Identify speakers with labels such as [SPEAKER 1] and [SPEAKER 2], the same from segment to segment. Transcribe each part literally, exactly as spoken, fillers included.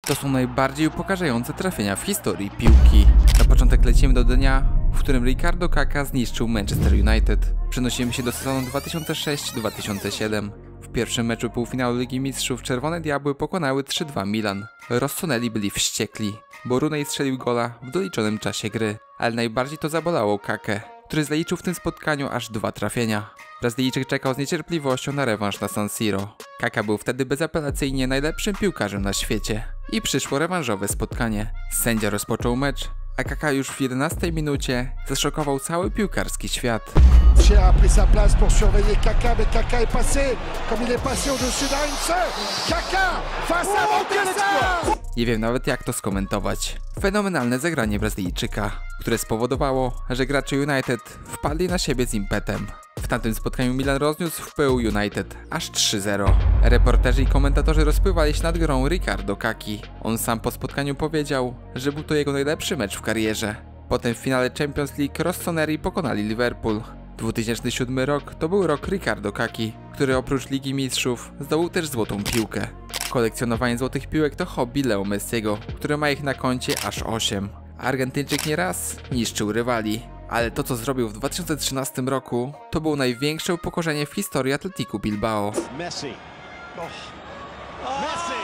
[SPEAKER 1] To są najbardziej upokarzające trafienia w historii piłki. Na początek lecimy do dnia, w którym Ricardo Kaká zniszczył Manchester United. Przenosimy się do sezonu dwa tysiące szósty dwa tysiące siódmy. W pierwszym meczu półfinału Ligi Mistrzów Czerwone Diabły pokonały trzy dwa Milan. Rossoneri byli wściekli, bo Rooney strzelił gola w doliczonym czasie gry, ale najbardziej to zabolało Kakę, który zaliczył w tym spotkaniu aż dwa trafienia. Brazylijczyk czekał z niecierpliwością na rewanż na San Siro. Kaká był wtedy bezapelacyjnie najlepszym piłkarzem na świecie i przyszło rewanżowe spotkanie. Sędzia rozpoczął mecz, a Kaká już w jedenastej minucie zaszokował cały piłkarski świat.
[SPEAKER 2] a pris sa place pour surveiller Kaká, mais Kaká est passé comme il est passé au-dessus d'Arinson. Kaká face à Montesa!
[SPEAKER 1] Nie wiem nawet jak to skomentować. Fenomenalne zagranie Brazylijczyka, które spowodowało, że gracze United wpadli na siebie z impetem. W tamtym spotkaniu Milan rozniósł w pył United aż trzy zero. Reporterzy i komentatorzy rozpływali się nad grą Ricardo Kaky. On sam po spotkaniu powiedział, że był to jego najlepszy mecz w karierze. Potem w finale Champions League Rossoneri pokonali Liverpool. dwa tysiące siódmy rok to był rok Ricardo Kaky, który oprócz Ligi Mistrzów zdobył też złotą piłkę. Kolekcjonowanie złotych piłek to hobby Leo Messiego, który ma ich na koncie aż osiem. Argentyńczyk nieraz niszczył rywali, ale to co zrobił w dwa tysiące trzynastym roku to było największe upokorzenie w historii Atletico Bilbao.
[SPEAKER 3] Messi. Oh. Oh. Messi.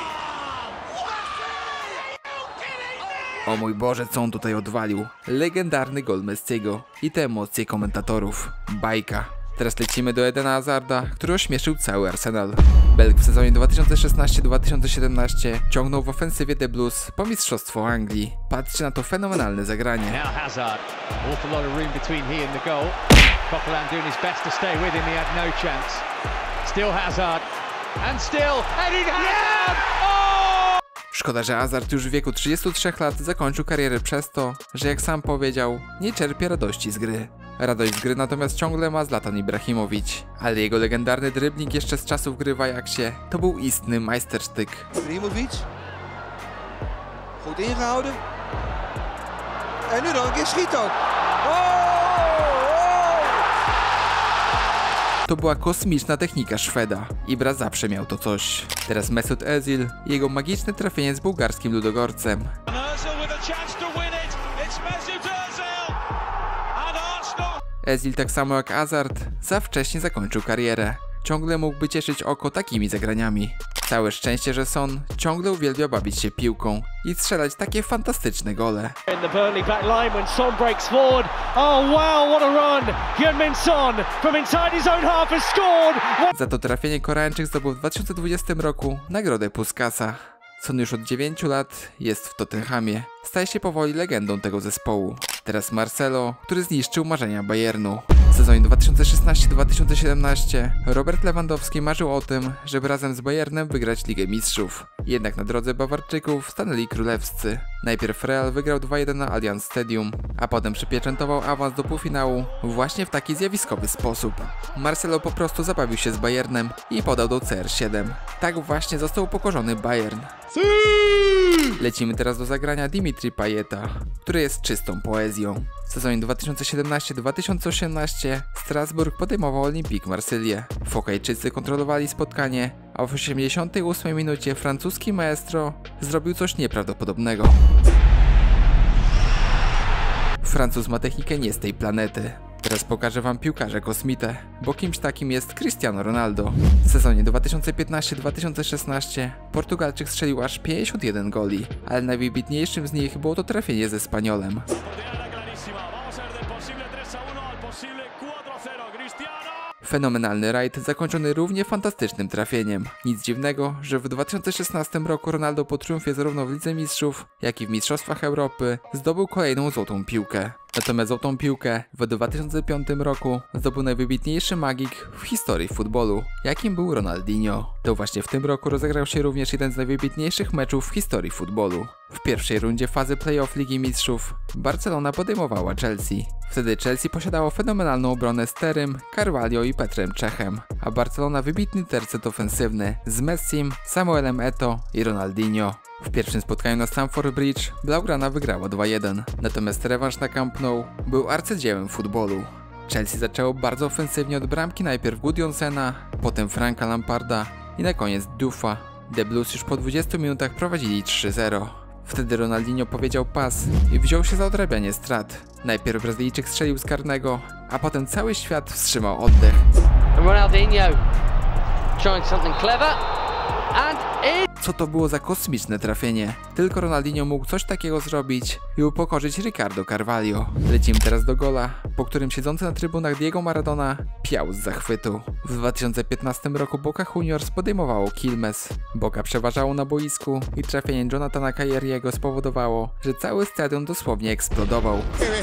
[SPEAKER 1] O mój Boże, co on tutaj odwalił. Legendarny gol Messiego i te emocje komentatorów. Bajka. Teraz lecimy do Edena Hazarda, który ośmieszył cały Arsenal. Belg w sezonie dwa tysiące szesnastym dwa tysiące siedemnastym ciągnął w ofensywie The Blues po mistrzostwo Anglii. Patrzcie na to fenomenalne zagranie.
[SPEAKER 3] Now Hazard. Awful lot of room between he and the goal. Coquelin doing his best to stay with him. He had no chance. Still Hazard. And still Eden Hazard. Oh!
[SPEAKER 1] Szkoda, że Hazard już w wieku trzydziestu trzech lat zakończył karierę przez to, że jak sam powiedział, nie czerpie radości z gry. Radość z gry natomiast ciągle ma Zlatan Ibrahimowicz, ale jego legendarny dribbling jeszcze z czasów gry w Ajaxie to był istny majstersztyk.
[SPEAKER 4] Ibrahimovic. Goed ingehouden. En nu dan een keer schiet ook.
[SPEAKER 1] To była kosmiczna technika Szweda. Ibra zawsze miał to coś. Teraz Mesut Özil i jego magiczne trafienie z bułgarskim Ludogorcem. Özil tak samo jak Hazard za wcześnie zakończył karierę. Ciągle mógłby cieszyć oko takimi zagraniami. Całe szczęście, że Son ciągle uwielbia bawić się piłką i strzelać takie fantastyczne gole. Za to trafienie Koreańczyk zdobył w dwa tysiące dwudziestym roku nagrodę Puskasa. Son już od dziewięciu lat jest w Tottenhamie. Staje się powoli legendą tego zespołu. Teraz Marcelo, który zniszczył marzenia Bayernu. W sezonie dwa tysiące szesnastym dwa tysiące siedemnastym Robert Lewandowski marzył o tym, żeby razem z Bayernem wygrać Ligę Mistrzów. Jednak na drodze Bawarczyków stanęli królewscy. Najpierw Real wygrał dwa jeden na Allianz Stadium, a potem przypieczętował awans do półfinału właśnie w taki zjawiskowy sposób. Marcelo po prostu zabawił się z Bayernem i podał do C R siedem. Tak właśnie został upokorzony Bayern. Lecimy teraz do zagrania Dimitri Payeta, który jest czystą poezją. W sezonie dwa tysiące siedemnastym dwa tysiące osiemnastym Strasburg podejmował Olympique Marsylię. Fokajczycy kontrolowali spotkanie, a w osiemdziesiątej ósmej minucie francuski maestro zrobił coś nieprawdopodobnego. Francuz ma technikę nie z tej planety. Teraz pokażę wam piłkarza kosmitę, bo kimś takim jest Cristiano Ronaldo. W sezonie dwa tysiące piętnastym dwa tysiące szesnastym Portugalczyk strzelił aż pięćdziesiąt jeden goli, ale najwybitniejszym z nich było to trafienie ze Spaniolem. Fenomenalny rajd zakończony równie fantastycznym trafieniem. Nic dziwnego, że w dwa tysiące szesnastym roku Ronaldo po triumfie zarówno w Lidze Mistrzów, jak i w Mistrzostwach Europy zdobył kolejną złotą piłkę. Natomiast złotą piłkę w dwa tysiące piątym roku zdobył najwybitniejszy magik w historii futbolu, jakim był Ronaldinho. To właśnie w tym roku rozegrał się również jeden z najwybitniejszych meczów w historii futbolu. W pierwszej rundzie fazy playoff Ligi Mistrzów Barcelona podejmowała Chelsea. Wtedy Chelsea posiadało fenomenalną obronę z Terrym, Carvalho i Petrem Czechem, a Barcelona wybitny tercet ofensywny z Messim, Samuelem Eto'o i Ronaldinho. W pierwszym spotkaniu na Stamford Bridge Blaugrana wygrała dwa jeden, natomiast rewanż na Camp Nou był arcydziełem futbolu. Chelsea zaczęło bardzo ofensywnie od bramki najpierw Gudjonsena, potem Franka Lamparda i na koniec Dufa. The Blues już po dwudziestu minutach prowadzili trzy zero. Wtedy Ronaldinho powiedział pas i wziął się za odrabianie strat. Najpierw Brazylijczyk strzelił z karnego, a potem cały świat wstrzymał oddech.
[SPEAKER 5] Ronaldinho trying something clever and it...
[SPEAKER 1] Co to było za kosmiczne trafienie? Tylko Ronaldinho mógł coś takiego zrobić i upokorzyć Ricardo Carvalho. Lecimy teraz do gola, po którym siedzący na trybunach Diego Maradona piał z zachwytu. W dwa tysiące piętnastym roku Boca Juniors podejmowało Quilmes. Boca przeważało na boisku i trafienie Jonathana Cailleriego spowodowało, że cały stadion dosłownie eksplodował.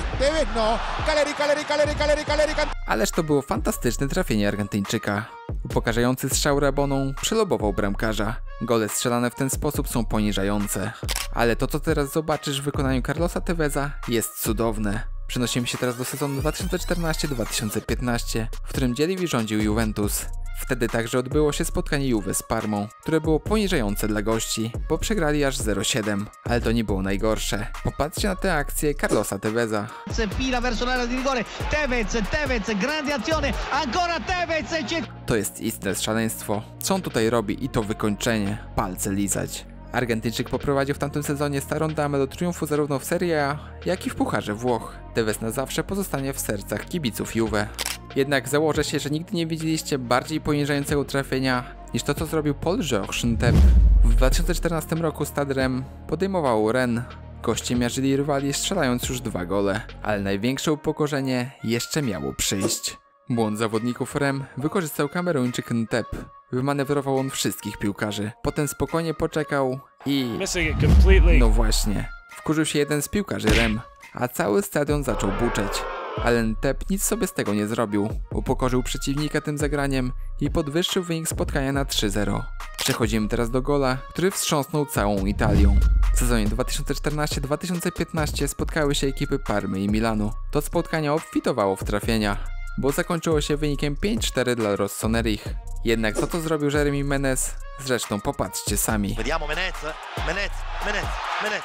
[SPEAKER 1] Ależ to było fantastyczne trafienie Argentyńczyka. Upokarzający strzał Raboną przelobował bramkarza. Gole strzelane w ten sposób są poniżające. Ale to, co teraz zobaczysz w wykonaniu Carlosa Teveza, jest cudowne. Przenosimy się teraz do sezonu dwa tysiące czternasty dwa tysiące piętnaście, w którym dzielił i rządził Juventus. Wtedy także odbyło się spotkanie Juve z Parmą, które było poniżające dla gości, bo przegrali aż zero siedem. Ale to nie było najgorsze. Popatrzcie na tę akcję Carlosa Teveza.
[SPEAKER 6] Fila verso l'area di rigore, Tevez, Tevez, grande azione, ancora Tevez.
[SPEAKER 1] To jest istne szaleństwo. Co on tutaj robi i to wykończenie. Palce lizać. Argentyńczyk poprowadził w tamtym sezonie starą damę do triumfu zarówno w Serie A, jak i w Pucharze Włoch. Tevez na zawsze pozostanie w sercach kibiców Juve. Jednak założę się, że nigdy nie widzieliście bardziej poniżającego trafienia niż to, co zrobił Paul-Georges Ntep. W dwa tysiące czternastym roku Stade Reims podejmował Rennes. Goście miażdżyli rywali, strzelając już dwa gole, ale największe upokorzenie jeszcze miało przyjść. Błąd zawodników Reims wykorzystał Kameruńczyk Ntep. Wymanewrował on wszystkich piłkarzy. Potem spokojnie poczekał i... No właśnie. Wkurzył się jeden z piłkarzy Reims, a cały stadion zaczął buczeć. Ale Ntep nic sobie z tego nie zrobił. Upokorzył przeciwnika tym zagraniem i podwyższył wynik spotkania na trzy zero. Przechodzimy teraz do gola, który wstrząsnął całą Italią. W sezonie dwa tysiące czternasty dwa tysiące piętnaście spotkały się ekipy Parmy i Milanu. To spotkanie obfitowało w trafienia, bo zakończyło się wynikiem pięć cztery dla Rossoneriich. Jednak to, co zrobił Jeremy Menez, zresztą popatrzcie sami.
[SPEAKER 7] Vediamo Menez, Menez, Menez, Menez.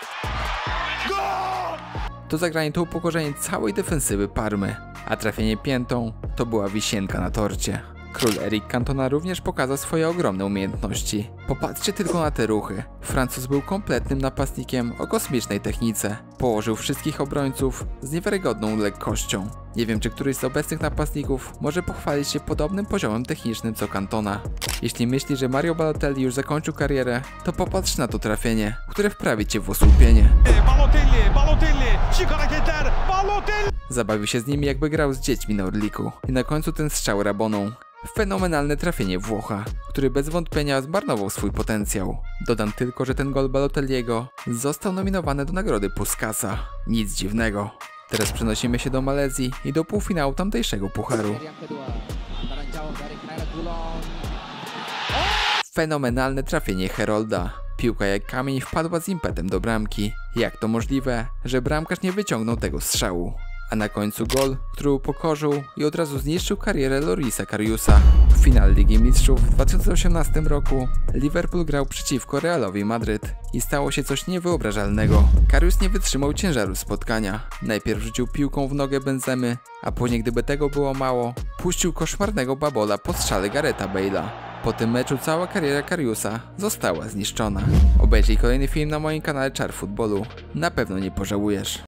[SPEAKER 1] To zagranie to upokorzenie całej defensywy Parmy, a trafienie piętą to była wisienka na torcie. Król Eric Cantona również pokazał swoje ogromne umiejętności. Popatrzcie tylko na te ruchy. Francuz był kompletnym napastnikiem o kosmicznej technice. Położył wszystkich obrońców z niewiarygodną lekkością. Nie wiem, czy któryś z obecnych napastników może pochwalić się podobnym poziomem technicznym co Cantona. Jeśli myśli, że Mario Balotelli już zakończył karierę, to popatrz na to trafienie, które wprawi cię w osłupienie.
[SPEAKER 6] Balotelli, Balotelli, Chico Balotelli.
[SPEAKER 1] Zabawił się z nimi, jakby grał z dziećmi na Orliku. I na końcu ten strzał Raboną. Fenomenalne trafienie Włocha, który bez wątpienia zmarnował swój potencjał. Dodam tylko, że ten gol Balotelliego został nominowany do nagrody Puskasa. Nic dziwnego. Teraz przenosimy się do Malezji i do półfinału tamtejszego pucharu. Fenomenalne trafienie Herolda. Piłka jak kamień wpadła z impetem do bramki. Jak to możliwe, że bramkarz nie wyciągnął tego strzału? A na końcu gol, który upokorzył i od razu zniszczył karierę Lorisa Kariusa. W finale Ligi Mistrzów w dwa tysiące osiemnastym roku Liverpool grał przeciwko Realowi Madryt i stało się coś niewyobrażalnego. Karius nie wytrzymał ciężaru spotkania. Najpierw rzucił piłką w nogę Benzemy, a później, gdyby tego było mało, puścił koszmarnego babola po strzale Garetha Bale'a. Po tym meczu cała kariera Kariusa została zniszczona. Obejrzyj kolejny film na moim kanale Czar Futbolu. Na pewno nie pożałujesz.